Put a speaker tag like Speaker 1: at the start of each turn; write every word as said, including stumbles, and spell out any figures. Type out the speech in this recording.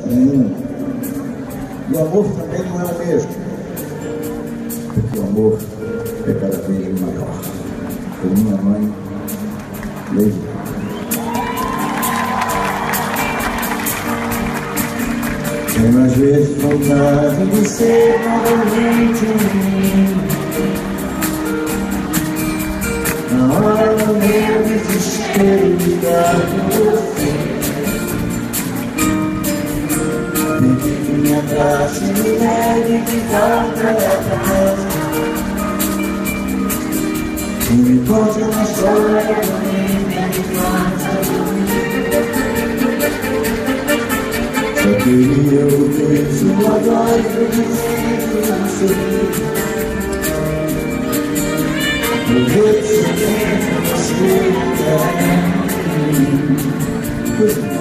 Speaker 1: nenhum. E o amor também não é o mesmo, porque o amor é cada vez maior. Por minha mãe, Lady. Tenho às vezes vontade de ser novamente um menino. Na hora do meu desespero, ligar com você. Pedir que me abrace, me leve de volta pra casa. E me conte uma história bonita de casa. Só queria ouvir sua voz, eu dizendo um sorriso. Eu vejo seu tempo, você é mim.